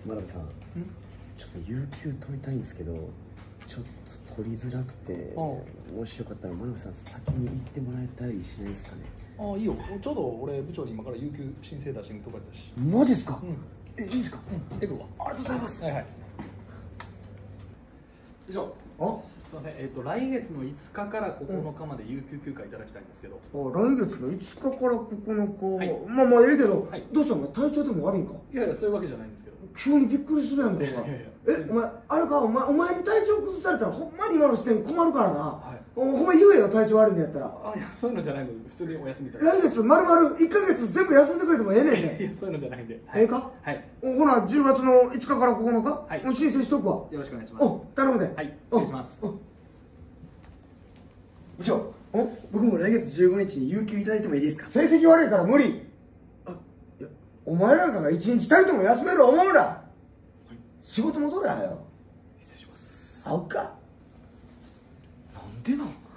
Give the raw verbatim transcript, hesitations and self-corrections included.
真鍋さん、ちょっと有給取りたいんですけど、ちょっと取りづらくて、もしよかったら真鍋さん先に行ってもらえたりしないですかね。 ああ、いいよ。ちょうど俺部長に今から有給申請出しに行くとこやったし。 マジですか？ うん。 え、いいですか？ うん、行ってくるわ。 ありがとうございます。 はいはい。部長。あ、すみません。えっと来月のいつかからここのかまで有給休暇いただきたいんですけど。 あ、来月のいつかからここのか、はい、まあまあええけど、はい、どうしたの？体調でも悪いんか？ いやいや、そういうわけじゃないんですけど。 急にびっくりするやんか。え、お前あれか、お前お前に体調崩されたらほんまに今の視点困るからな。はい、ほんま言えよ、体調悪いんやったら。 あ、いや、そういうのじゃないので、普通にお休みいただ来月丸々いっかげつ全部休んでくれてもええねんね。 いや、そういうのじゃないんで。 ええか？ はい。 ほなじゅうがつのいつかからここのか、はい、もう申請しとくわ。 よろしくお願いします。 お、頼むで。 はい、失礼します。 部長、僕も来月じゅうごにちに有給いただいてもいいですか？成績悪いから無理。あ、いや、お前なんかが一日たりとも休める思うな。はい、仕事戻れはよ。失礼します。会うか。なんでなん？